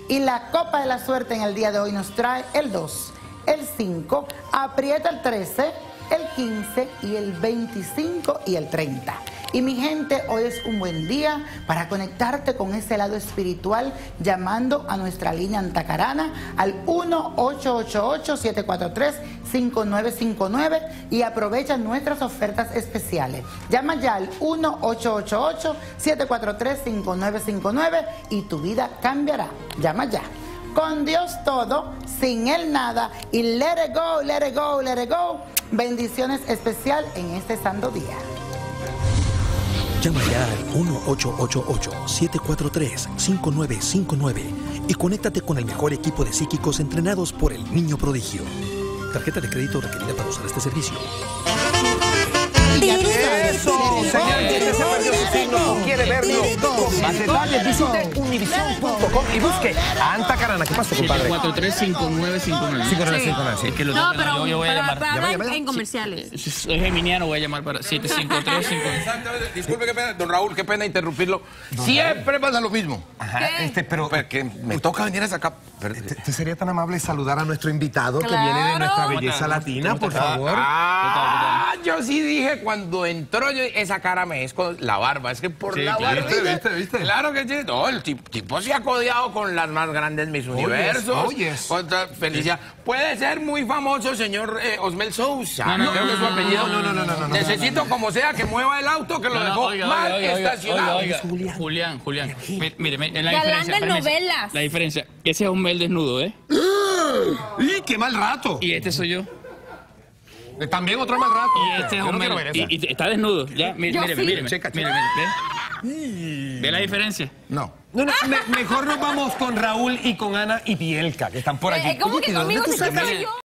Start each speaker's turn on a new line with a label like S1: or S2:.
S1: Y la copa de la suerte en el día de hoy nos trae el 2, el 5, aprieta el 13, el 15 y el 25 y el 30. Y mi gente, hoy es un buen día para conectarte con ese lado espiritual llamando a nuestra línea Antacarana al 1-888-743-5959 y aprovecha nuestras ofertas especiales. Llama ya al 1-888-743-5959 y tu vida cambiará. Llama ya. Con Dios todo, sin Él nada y let it go, let it go, let it go. Bendiciones especial en este santo día.
S2: Llama ya al 1-888-743-5959 y conéctate con el mejor equipo de psíquicos entrenados por el Niño Prodigio. Tarjeta de crédito requerida para usar este servicio.
S3: ¡Eso! Señor, ¿quién se perdió su signo? ¿Quiere verlo? Más detalles, visite univision.com y busque a Antacarana. ¿Qué pasó, compadre?
S4: 743-5959.
S3: 5959, sí.
S4: Es que lo
S5: No,
S4: tengo,
S5: pero
S4: yo voy a llamar.
S5: para hablar en comerciales.
S4: Soy geminiano, voy a llamar para 753-59.
S6: Exactamente. Disculpe, qué pena, don Raúl, qué pena interrumpirlo. Siempre pasa lo mismo.
S3: Ajá, pero
S6: Porque me toca venir a sacar.
S3: ¿Usted sería tan amable saludar a nuestro invitado que viene de nuestra belleza latina, por favor?
S6: Yo sí dije cuando entró, esa cara me es con la barba. Es que por la barba.
S3: ¿Viste?
S6: Claro que sí. No, el tipo se ha codeado con las más grandes Miss Universos. Contra Felicia. Puede ser muy famoso, señor Osmel Sousa. Creo que es su apellido.
S3: No.
S6: Necesito, como sea, que mueva el auto que lo dejó mal estacionado.
S4: Julián. Mire, la
S5: Galán
S4: diferencia.
S5: de novelas.
S4: La diferencia. Ese es Osmel desnudo, ¿eh?
S3: ¡Y qué mal rato!
S4: Y este soy yo.
S3: También otro mal rato.
S4: Y este es
S3: Yo no
S4: Osmel.
S3: quiero ver esa.
S4: Y está desnudo. Ya, míreme.
S3: Checa.
S4: ¿Ve la diferencia?
S3: No, mejor nos vamos con Raúl y con Ana y Bielka, que están por aquí.
S5: ¿Cómo que conmigo se llama yo?